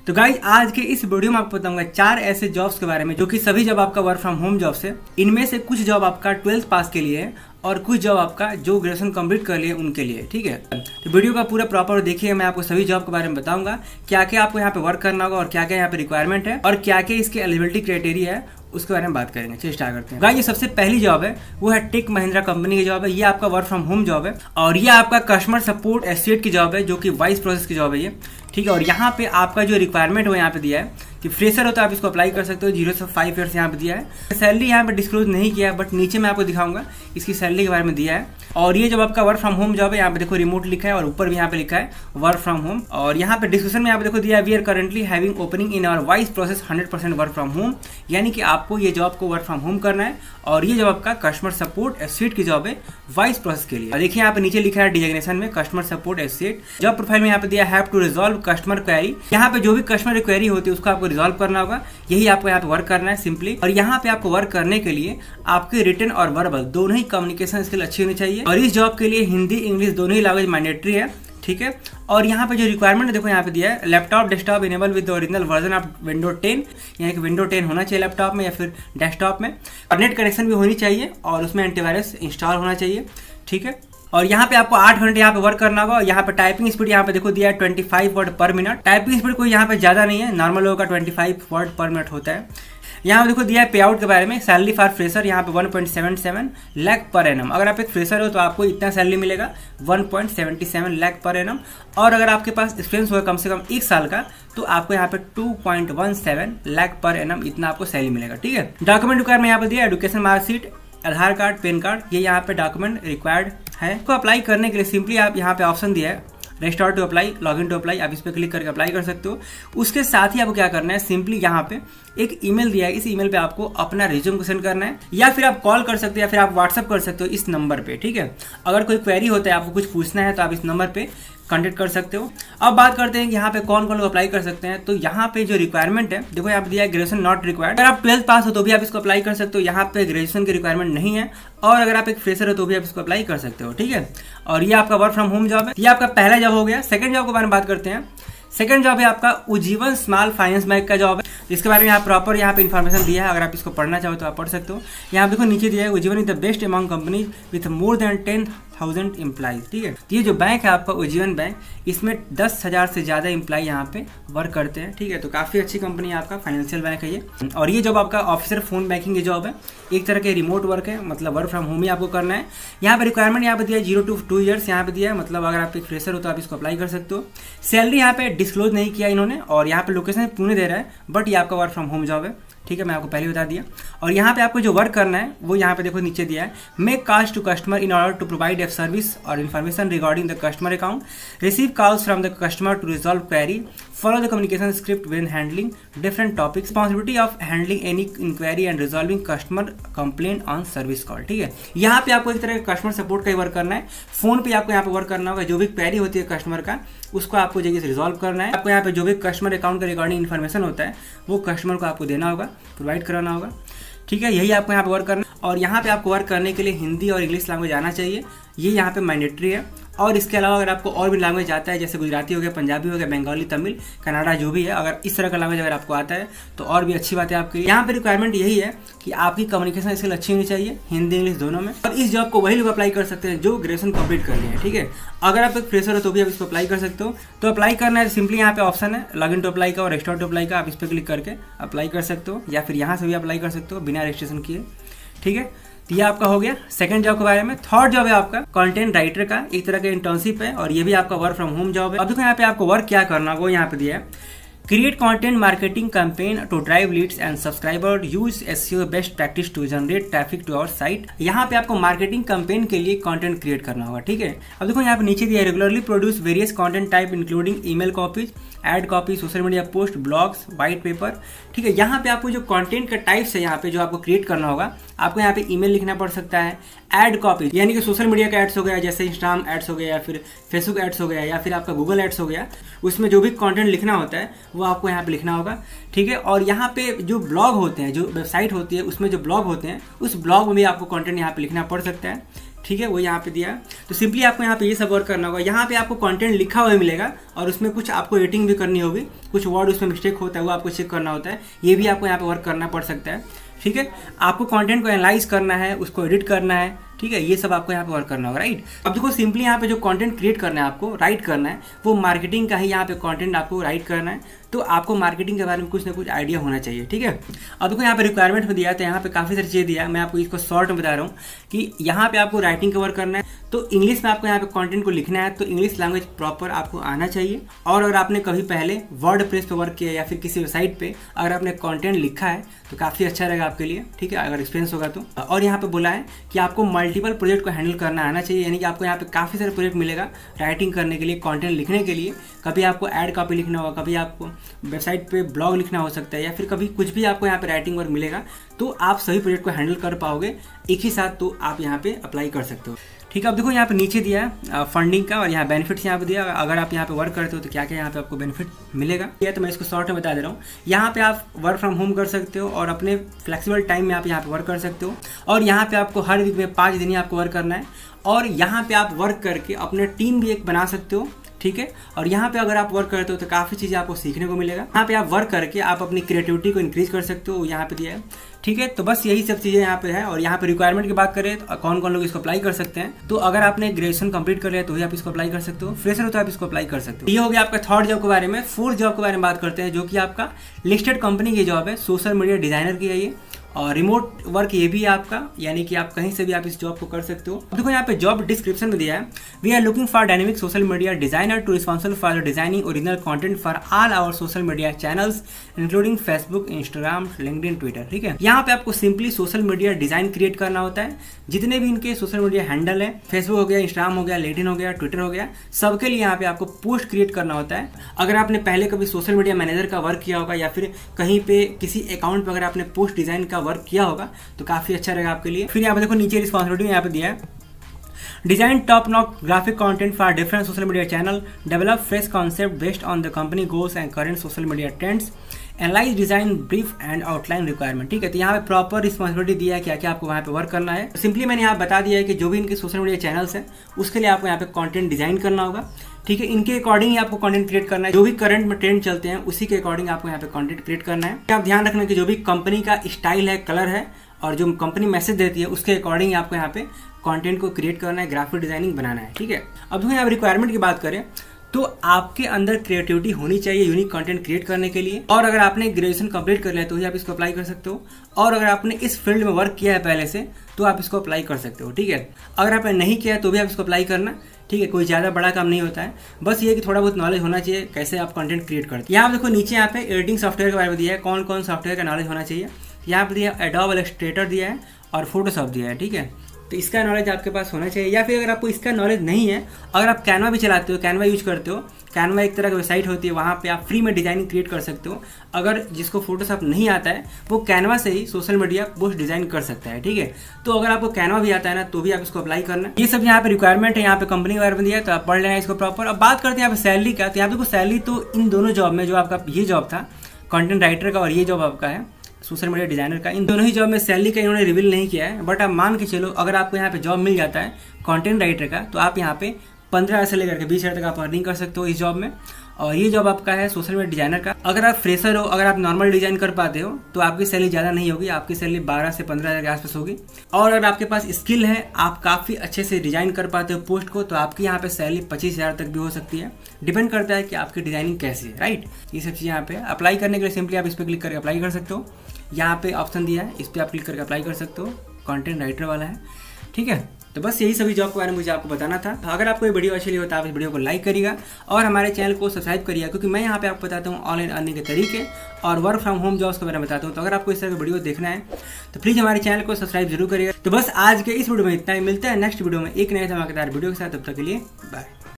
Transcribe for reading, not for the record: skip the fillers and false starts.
तो गाइस आज के इस वीडियो में आपको बताऊंगा 4 ऐसे जॉब्स के बारे में जो कि सभी जॉब आपका वर्क फ्रॉम होम जॉब्स है। इनमें से कुछ जॉब आपका 12th पास के लिए है और कुछ जॉब आपका जो ग्रेजुएशन कंप्लीट कर लिए उनके लिए, ठीक है। तो वीडियो का पूरा प्रॉपर देखिए, मैं आपको सभी जॉब के बारे में बताऊंगा क्या क्या आपको यहाँ पे वर्क करना होगा और क्या क्या यहाँ पे रिक्वायरमेंट है और क्या क्या इसके एलिजिबिलिटी क्राइटेरिया है, उसके बारे में बात करेंगे। चलिए स्टार्ट करते हैं। गाइस ये सबसे पहली जॉब है वो है टेक महिंद्रा कंपनी की जॉब है। ये आपका वर्क फ्रॉम होम जॉब है और ये आपका कस्टमर सपोर्ट एसोसिएट की जॉब है जो कि वाइस प्रोसेस की जॉब है ये, ठीक है। और यहाँ पे आपका जो रिक्वायरमेंट वो यहाँ पे दिया है कि फ्रेशर हो तो आप इसको अप्लाई कर सकते हो। 0 से 5 ईयर्स यहाँ पे दिया है। सैलरी यहाँ पे डिस्क्लोज नहीं किया है बट नीचे मैं आपको दिखाऊंगा इसकी सैलरी के बारे में दिया है। और ये जब आपका वर्क फ्रॉम होम जॉब है, यहाँ पे देखो रिमोट लिखा है और ऊपर भी यहाँ पे लिखा है वर्क फ्रॉम होम। और यहाँ पे डिस्क्रिप्शन में यहाँ पे देखो दिया है we are currently having opening in our voice process 100% work from home, यानी कि आपको ये जॉब को वर्क फ्रॉम होम करना है। और ये जॉब आपका कस्टमर सपोर्ट एसोसिएट की जॉब है वाइस प्रोसेस के लिए। देखिए यहाँ पे नीचे लिखा है डिजिग्नेशन में customer support associate. Job profile में यहाँ पे दिया have to resolve customer query. यहाँ पे जो भी कस्टमर क्वेरी होती है उसको आपको रिजॉल्व करना होगा, यही आपको यहाँ पे वर्क करना है सिंपली। और यहाँ पे आपको वर्क करने के लिए आपके रिटन और वर्बल दोनों ही कम्युनिकेशन स्किल अच्छी होनी चाहिए। और इस जॉब के लिए हिंदी इंग्लिश दोनों ही लैंग्वेज मैंडेटरी है, ठीक है। और यहाँ पे जो रिक्वायरमेंट देखो यहाँ पे दिया है laptop desktop enable with original version of window 10, यानी कि विंडो 10 होना चाहिए लैपटॉप में या फिर डेस्कटॉप में। और नेट कनेक्शन भी होनी चाहिए और उसमें एंटीवायरस इंस्टॉल होना चाहिए, ठीक है। और यहाँ पे आपको 8 घंटे यहाँ पे वर्क करना होगा। यहाँ पे टाइपिंग स्पीड यहाँ पे देखो दिया है 25 वर्ड पर मिनट। टाइपिंग स्पीड कोई यहाँ पे ज्यादा नहीं है, नॉर्मल लोगों का 25 वर्ड पर मिनट होता है। यहाँ देखो दिया है पे आउट के बारे में। सैलरी फॉर फ्रेशर यहाँ पे 1.77 लाख पर एनम। अगर आप एक फ्रेशर हो तो आपको इतना सैलरी मिलेगा 1.77 लाख पर एनम। और अगर आपके पास एक्सपीरियंस होगा कम से कम 1 साल का तो आपको यहाँ पे 2.17 लाख पर एनम इतना आपको सैलरी मिलेगा, ठीक है। डॉक्यूमेंट रिक्वायरमेंट यहाँ पे दिया education marksheet, Aadhaar card, PAN card, ये यहाँ पे डॉक्यूमेंट रिक्वायर्ड है। तो अप्लाई करने के लिए सिंपली आप यहाँ पे ऑप्शन दिया है restore to apply, login to apply, आप इस पर क्लिक करके अप्लाई कर सकते हो। उसके साथ ही आपको क्या करना है, सिंपली यहाँ पे एक ईमेल दिया है, इस ईमेल पे आपको अपना रिज्यूम को सेंड करना है, या फिर आप कॉल कर सकते हो या फिर आप व्हाट्सअप कर सकते हो इस नंबर पे, ठीक है। अगर कोई क्वेरी होता है, आपको कुछ पूछना है तो आप इस नंबर पे कांटेक्ट कर सकते हो। अब बात करते हैं कि यहाँ पे कौन कौन लोग अप्लाई कर सकते हैं। तो यहाँ पे जो रिक्वायरमेंट है देखो यहाँ पे दिया है ग्रेजुएशन नॉट रिक्वायर्ड। अगर आप 12th पास हो तो भी आप इसको अप्लाई कर सकते हो, यहाँ पे ग्रेजुएशन की रिक्वायरमेंट नहीं है। और अगर आप एक फ्रेशर हो तो भी आप इसको अप्लाई कर सकते हो, ठीक है। और ये आपका वर्क फ्रॉम होम जॉब है, ये आपका पहला जॉब हो गया। सेकंड जॉब के बारे में बात करते हैं। सेकंड जॉब है आपका उज्जीवन स्मॉल फाइनेंस बैंक का जॉब है। इसके बारे में यहाँ प्रॉपर यहाँ पे इन्फॉर्मेशन दिया है, अगर आप इसको पढ़ना चाहो तो आप पढ़ सकते हो। यहाँ देखो नीचे दिया है Ujjivan is the best among company with more than 10,000 employees, ठीक है। तो ये जो बैंक है आपका उज्जीवन बैंक, इसमें 10,000 से ज्यादा एम्प्लॉय यहाँ पे वर्क करते हैं, ठीक है। तो काफी अच्छी कंपनी है आपका, फाइनेंशियल बैंक है ये। और ये जॉब आपका ऑफिसर फोन बैंकिंग की जॉब है, एक तरह के रिमोट वर्क है, मतलब वर्क फ्रॉम होम ही आपको करना है। यहाँ पे रिक्वायरमेंट यहाँ पे दिया है 0 to 2 ईयर्स यहाँ पे दिया है, मतलब अगर आप एक फ्रेशर हो तो आप इसको अप्लाई कर सकते हो। सैलरी यहाँ पे डिस्क्लोज नहीं किया इन्होंने और यहाँ पे लोकेशन पुणे दे रहा है, बट ये आपका वर्क फ्रॉम होम जॉब है, ठीक है। मैं आपको पहले बता दिया। और यहाँ पे आपको जो वर्क करना है वो यहाँ पे देखो नीचे दिया है make calls to customer in order to provide a service और information regarding the customer account, receive calls from the customer to resolve query, follow the communication script when handling different topics, responsibility of handling any inquiry and resolving customer complaint on service call, ठीक है। यहाँ पे आपको एक तरह का customer support का ही work करना है। फोन पे आपको यहाँ पे वर्क करना होगा, जो भी क्वेरी होती है कस्टमर का उसको आपको जगह से रिजॉल्व करना है। आपको यहाँ पे जो भी कस्टमर अकाउंट का रिगार्डिंग इन्फॉर्मेशन होता है वो कस्टमर को आपको देना होगा, प्रोवाइड कराना होगा, ठीक है। यही आपको यहाँ पे वर्क करना है। और यहाँ पे आपको वर्क करने के लिए हिंदी और इंग्लिश लैंग्वेज आना चाहिए, ये यहाँ पे मैंडेटरी है। और इसके अलावा अगर आपको और भी लैंग्वेज आता है, जैसे गुजराती हो गया, पंजाबी हो गया, बंगाली, तमिल, कन्नड़ा, जो भी है, अगर इस तरह का लैंग्वेज अगर आपको आता है तो और भी अच्छी बात है आपके लिए। यहाँ पे रिक्वायरमेंट यही है कि आपकी कम्युनिकेशन स्किल अच्छी होनी चाहिए, हिंदी इंग्लिश दोनों में। और इस जॉब को वही लोग अप्लाई कर सकते हैं जो ग्रेजुएशन कंप्लीट कर लिए हैं, ठीक है। अगर आप एक फ्रेशर हो तो भी आप इसको अप्लाई कर सकते हो। तो अप्लाई करना है सिंपली यहाँ पे ऑप्शन है लॉगिन टू अप्लाई का और रेस्टोर टू अप्लाई का, आप इस पर क्लिक करके अप्लाई कर सकते हो या फिर यहाँ से भी अप्लाई कर सकते हो बिना रजिस्ट्रेशन किए, ठीक है। तो ये आपका हो गया सेकंड जॉब के बारे में। थर्ड जॉब है आपका कंटेंट राइटर का, एक तरह का इंटर्नशिप है और ये भी आपका वर्क फ्रॉम होम जॉब है। अब देखो यहाँ पे आपको वर्क क्या करना है वो यहाँ पे दिया है create content marketing campaign to drive leads and subscriber, use SEO best practice to generate traffic to our site. यहाँ पे आपको मार्केटिंग कैंपेन के लिए कंटेंट क्रिएट करना होगा, ठीक है। अब देखो यहाँ पे नीचे दिया regularly produce various content type including email copies, ad copy, social media post, blogs, white paper, ठीक है। यहाँ पे आपको जो कंटेंट का टाइप्स है यहाँ पे जो आपको क्रिएट करना होगा, आपको यहाँ पे ईमेल लिखना पड़ सकता है, एड कॉपी यानी कि सोशल मीडिया का एड्स हो गया, जैसे इंस्टाग्राम एड्स हो गया या फिर फेसबुक एड्स हो गया या फिर आपका गूगल एड्स हो गया, उसमें जो भी कंटेंट लिखना होता है वो आपको यहाँ पे लिखना होगा, ठीक है। और यहाँ पे जो ब्लॉग होते हैं, जो वेबसाइट होती है उसमें जो ब्लॉग होते हैं, उस ब्लॉग में भी आपको कंटेंट यहाँ पे लिखना पड़ सकता है, ठीक है, वो यहाँ पे दिया है। तो सिंपली आपको यहाँ पे ये सब वर्क करना होगा। यहाँ पे आपको कंटेंट लिखा हुआ मिलेगा और उसमें कुछ आपको एडिटिंग भी करनी होगी, कुछ वर्ड उसमें मिस्टेक होता है वो आपको चेक करना होता है, ये भी आपको यहाँ पे वर्क करना पड़ सकता है। ठीक है, आपको कंटेंट को एनालाइज करना है, उसको एडिट करना है, ठीक है, ये सब आपको यहाँ पे वर्क करना होगा, राइट। अब देखो सिंपली यहाँ पे जो कंटेंट क्रिएट करना है, आपको राइट करना है, वो मार्केटिंग का ही यहाँ पे कंटेंट आपको राइट करना है। तो आपको मार्केटिंग के बारे में कुछ ना कुछ आइडिया होना चाहिए, ठीक है। अब देखो यहाँ पे रिक्वायरमेंट में दिया है, तो यहाँ पे काफ़ी सारी चीज़ें दिया है, मैं आपको इसको शॉर्ट में बता रहा हूँ कि यहाँ पे आपको राइटिंग का वर्क करना है। तो इंग्लिश में आपको यहाँ पे कंटेंट को लिखना है, तो इंग्लिश लैंग्वेज प्रॉपर आपको आना चाहिए। और अगर आपने कभी पहले वर्डप्रेस पे वर्क किया या फिर किसी वेबसाइट पे अगर आपने कंटेंट लिखा है तो काफ़ी अच्छा रहेगा आपके लिए, ठीक है, अगर एक्सपीरियंस होगा तो। और यहाँ पे बोला है कि आपको मल्टीपल प्रोजेक्ट को हैंडल करना आना चाहिए, यानी कि आपको यहाँ पे काफ़ी सारे प्रोजेक्ट मिलेगा राइटिंग करने के लिए, कंटेंट लिखने के लिए। कभी आपको ऐड कॉपी लिखना होगा, कभी आपको वेबसाइट पे ब्लॉग लिखना हो सकता है, या फिर कभी कुछ भी आपको यहाँ पे राइटिंग वर्क मिलेगा, तो आप सभी प्रोजेक्ट को हैंडल कर पाओगे एक ही साथ, तो आप यहाँ पे अप्लाई कर सकते हो, ठीक है। अब देखो यहाँ पे नीचे दिया है फंडिंग का, और यहाँ बेनिफिट्स यहाँ पे दिया, अगर आप यहाँ पे वर्क करते हो तो क्या क्या यहाँ पे आपको बेनिफिट मिलेगा, तो मैं इसको शॉर्ट में बता दे रहा हूँ। यहाँ पे आप वर्क फ्रॉम होम कर सकते हो और अपने फ्लेक्सिबल टाइम में आप यहाँ पे वर्क कर सकते हो। और यहाँ पे आपको हर वीक में 5 दिन ही आपको वर्क करना है, और यहाँ पे आप वर्क करके अपने टीम भी एक बना सकते हो, ठीक है। और यहाँ पे अगर आप वर्क करते हो तो काफ़ी चीज़ें आपको सीखने को मिलेगा। यहाँ पे आप वर्क करके आप अपनी क्रिएटिविटी को इंक्रीज कर सकते हो, यहाँ पे दिया है, ठीक है। तो बस यही सब चीज़ें यहाँ पे है। और यहाँ पे रिक्वायरमेंट की बात करें तो कौन कौन लोग इसको अप्लाई कर सकते हैं, तो अगर आपने ग्रेजुएशन कंप्लीट कर लिया तो ही आप इसको अप्लाई कर सकते हो, फ्रेशर हो तो आप इसको अप्लाई कर सकते हो। ये हो गया आपका थर्ड जॉब के बारे में। फोर्थ जॉब के बारे में बात करते हैं, जो कि आपका लिस्टेड कंपनी की जॉब है, सोशल मीडिया डिजाइनर की है ये, और रिमोट वर्क ये भी है आपका, यानी कि आप कहीं से भी आप इस जॉब को कर सकते हो। देखो यहाँ पे जॉब डिस्क्रिप्शन में दिया है, we are looking for dynamic social media designer to responsible for the designing original content for all our social media channels including Facebook, Instagram, LinkedIn, Twitter, ठीक है। यहाँ पे आपको simply social media design create करना होता है। जितने भी इनके सोशल मीडिया हैंडल है, फेसबुक हो गया, इंस्टाग्राम हो गया, लिंक्डइन हो गया, ट्विटर हो गया, सबके लिए यहाँ पे आपको पोस्ट क्रिएट करना होता है। अगर आपने पहले कभी सोशल मीडिया मैनेजर का वर्क किया होगा या फिर कहीं पे किसी अकाउंट पर अगर आपने पोस्ट डिजाइन का वर्क किया होगा तो काफी अच्छा रहेगा आपके लिए। फिर यहाँ पे देखो नीचे रिस्पॉन्सिबिलिटी यहाँ पे दिया है, design top notch graphic content for different social media channel, develop fresh concept based on the company goals and current social media trends, analyze design brief and outline requirement, ठीक है। तो यहाँ पे प्रॉपर रिस्पॉन्सिबिलिटी दिया है क्या क्या आपको वहाँ पे वर्क करना है। सिंपली मैंने यहाँ बता दिया है कि जो भी इनके सोशल मीडिया चैनल्स हैं उसके लिए आपको यहाँ पे कंटेंट डिजाइन करना होगा, ठीक है। इनके अकॉर्डिंग ही आपको कंटेंट क्रिएट करना है, जो भी करंट में ट्रेंड चलते हैं उसी के अकॉर्डिंग आपको यहाँ पे कंटेंट क्रिएट करना है। आप ध्यान रखना कि जो भी कंपनी का स्टाइल है, कलर है, और जो कंपनी मैसेज देती है उसके अकॉर्डिंग आपको यहाँ पे कंटेंट को क्रिएट करना है, ग्राफिक डिजाइनिंग बनाना है, ठीक है। अब देखो यहाँ रिक्वायरमेंट की बात करें तो आपके अंदर क्रिएटिविटी होनी चाहिए यूनिक कंटेंट क्रिएट करने के लिए, और अगर आपने ग्रेजुएशन कंप्लीट कर लिया तो ही आप इसको अप्लाई कर सकते हो, और अगर आपने इस फील्ड में वर्क किया है पहले से तो आप इसको अप्लाई कर सकते हो, ठीक है। अगर आपने नहीं किया है तो भी आप इसको अप्लाई करना, ठीक है। कोई ज़्यादा बड़ा काम नहीं होता है, बस ये कि थोड़ा बहुत नॉलेज होना चाहिए कैसे आप कंटेंट क्रिएट करते हैं। यहाँ देखो नीचे यहाँ पे एडिटिंग सॉफ्टवेयर के बारे में दिया है, कौन कौन सॉफ्टवेयर का नॉलेज होना चाहिए। यहाँ पे दिया एडोब इलस्ट्रेटर दिया है और फोटोशॉप दिया है, ठीक है। तो इसका नॉलेज आपके पास होना चाहिए, या फिर अगर आपको इसका नॉलेज नहीं है, अगर आप कैनवा भी चलाते हो, कैनवा यूज करते हो, कैनवा एक तरह की वेबसाइट होती है, वहाँ पे आप फ्री में डिजाइनिंग क्रिएट कर सकते हो। अगर जिसको फोटोशॉप नहीं आता है वो कैनवा से ही सोशल मीडिया पोस्ट डिजाइन कर सकता है, ठीक है। तो अगर आपको कैनवा भी आता है ना तो भी आप इसको अप्लाई करना। ये सब यहाँ पे रिक्वायरमेंट है, यहाँ पे कंपनी के बारे में दिया है, तो आप पढ़ लेना इसको प्रॉपर। अब बात करते हैं यहाँ पे सैलरी का, तो यहाँ पे सैलरी तो इन दोनों जॉब में, जो आपका ये जॉब था कंटेंट राइटर का और ये जॉब आपका है सोशल मीडिया डिजाइनर का, इन दोनों ही जॉब में सैलरी का इन्होंने रिवील नहीं किया है। बट आप मान के चलो अगर आपको यहाँ पे जॉब मिल जाता है कंटेंट राइटर का, तो आप यहाँ पे 15,000 से लेकर के 20,000 तक आप अर्निंग कर सकते हो इस जॉब में। और ये जॉब आपका है सोशल मीडिया डिजाइनर का। अगर आप फ्रेशर हो, अगर आप नॉर्मल डिजाइन कर पाते हो तो आपकी सैलरी ज़्यादा नहीं होगी, आपकी सैलरी 12 से 15,000 के आसपास होगी। और अगर आपके पास स्किल है, आप काफ़ी अच्छे से डिजाइन कर पाते हो पोस्ट को, तो आपकी यहाँ पे सैलरी 25,000 तक भी हो सकती है। डिपेंड करता है कि आपकी डिजाइनिंग कैसी है, राइट। ये सब चीज़ यहाँ पे अप्लाई करने के लिए सिंपली आप इस पर क्लिक करके अप्लाई कर सकते हो। यहाँ पे ऑप्शन दिया है, इस पर आप क्लिक करके अप्लाई कर सकते हो, कंटेंट राइटर वाला है, ठीक है। तो बस यही सभी जॉब के बारे में मुझे आपको बताना था। अगर आपको ये वीडियो अच्छी लगी हो तो आप इस वीडियो को लाइक करिएगा और हमारे चैनल को सब्सक्राइब करिएगा, क्योंकि मैं यहाँ पे आपको बताता हूँ ऑनलाइन अर्निंग के तरीके और वर्क फ्रॉम होम जॉब्स के बारे में बताता हूँ। तो अगर आपको इस तरह का वीडियो देखना है तो प्लीज़ हमारे चैनल को सब्सक्राइब जरूर करिएगा। तो बस आज के इस वीडियो में इतना ही, मिलता है नेक्स्ट वीडियो में एक नए धमाकेदार वीडियो के साथ। तब तक के लिए बाय।